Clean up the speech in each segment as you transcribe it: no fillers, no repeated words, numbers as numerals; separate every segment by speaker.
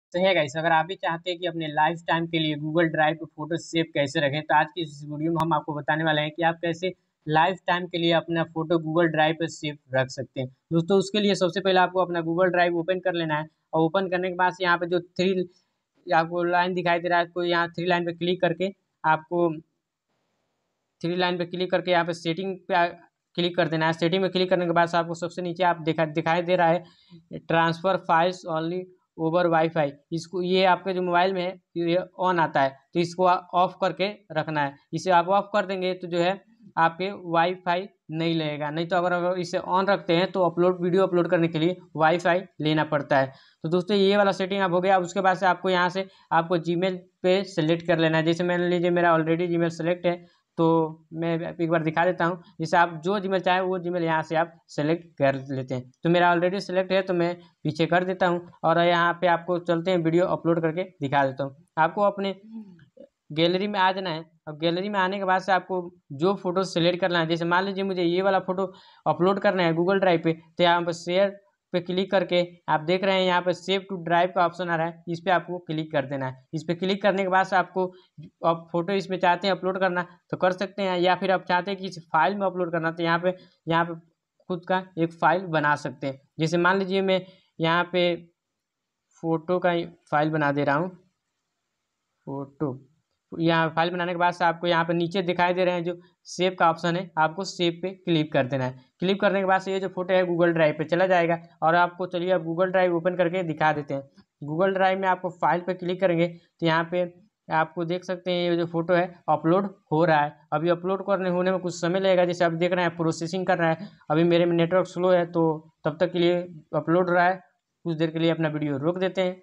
Speaker 1: तो है गाइस, अगर आप भी चाहते हैं कि अपने लाइफ टाइम के लिए गूगल ड्राइव पे फोटो सेव कैसे रखें, तो आज की इस वीडियो में हम आपको बताने वाले हैं कि आप कैसे लाइफ टाइम के लिए अपना फोटो गूगल ड्राइव पे सेव रख सकते हैं। दोस्तों, उसके लिए सबसे पहले आपको अपना गूगल ड्राइव ओपन कर लेना है, और ओपन करने के बाद यहाँ पे जो थ्री आपको लाइन दिखाई दे रहा है, आपको यहाँ थ्री लाइन पे क्लिक करके आपको थ्री लाइन पे क्लिक करके यहाँ पे सेटिंग पे क्लिक कर देना है। सेटिंग में क्लिक करने के बाद आपको सबसे नीचे आप दिखाई दे रहा है transfer files only over WiFi. इसको ये आपके जो मोबाइल में है ये ऑन आता है, तो इसको ऑफ करके रखना है। इसे आप ऑफ कर देंगे तो जो है आपके वाईफाई नहीं लगेगा। नहीं तो अगर इसे ऑन रखते हैं तो वीडियो अपलोड करने के लिए वाईफाई लेना पड़ता है। तो दोस्तों, ये वाला सेटिंग आप हो गया। उसके बाद से आपको यहाँ से आपको जीमेल पे सेलेक्ट कर लेना है। जैसे मान लीजिए मेरा ऑलरेडी जीमेल सेलेक्ट है, तो मैं एक बार दिखा देता हूँ। जैसे आप जो जीमेल चाहे वो जीमेल यहाँ से आप सेलेक्ट कर लेते हैं। तो मेरा ऑलरेडी सेलेक्ट है, तो मैं पीछे कर देता हूँ और यहाँ पे आपको चलते हैं वीडियो अपलोड करके दिखा देता हूँ। आपको अपने गैलरी में आ जाना है। अब गैलरी में आने के बाद से आपको जो फोटो सेलेक्ट करना है, जैसे मान लीजिए मुझे ये वाला फोटो अपलोड करना है गूगल ड्राइव पे, तो यहाँ पर शेयर पे क्लिक करके आप देख रहे हैं यहाँ पे सेव टू ड्राइव का ऑप्शन आ रहा है, इस पर आपको क्लिक कर देना है। इस पर क्लिक करने के बाद से आपको आप फोटो इसमें चाहते हैं अपलोड करना तो कर सकते हैं, या फिर आप चाहते हैं कि इस फाइल में अपलोड करना तो यहाँ पे खुद का एक फाइल बना सकते हैं। जैसे मान लीजिए मैं यहाँ पे फोटो का फाइल बना दे रहा हूँ। फोटो यहाँ फाइल बनाने के बाद से आपको यहाँ पे नीचे दिखाई दे रहे हैं जो सेव का ऑप्शन है, आपको सेव पे क्लिक कर देना है। क्लिक करने के बाद से ये जो फोटो है गूगल ड्राइव पे चला जाएगा। और आपको चलिए अब गूगल ड्राइव ओपन करके दिखा देते हैं। गूगल ड्राइव में आपको फाइल पे क्लिक करेंगे तो यहाँ पे आपको देख सकते हैं ये जो फोटो है अपलोड हो रहा है। अभी अपलोड होने में कुछ समय लगेगा। जैसे आप देख रहे हैं प्रोसेसिंग कर रहा है। अभी मेरे में नेटवर्क स्लो है, तो तब तक के लिए अपलोड हो रहा है। कुछ देर के लिए अपना वीडियो रोक देते हैं।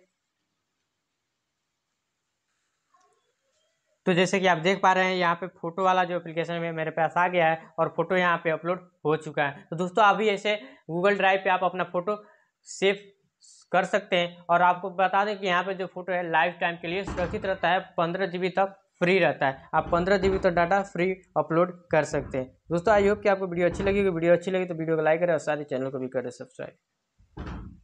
Speaker 1: तो जैसे कि आप देख पा रहे हैं यहाँ पे फोटो वाला जो एप्लीकेशन में मेरे पास आ गया है और फोटो यहाँ पे अपलोड हो चुका है। तो दोस्तों, अभी ऐसे गूगल ड्राइव पे आप अपना फोटो सेव कर सकते हैं। और आपको बता दें कि यहाँ पे जो फोटो है लाइफ टाइम के लिए सुरक्षित रहता है, 15 GB तक फ्री रहता है। आप 15 GB तक डाटा फ्री अपलोड कर सकते हैं। दोस्तों, आई होप कि आपको वीडियो अच्छी लगी तो वीडियो को लाइक करें और साथ ही चैनल को भी करें सब्सक्राइब।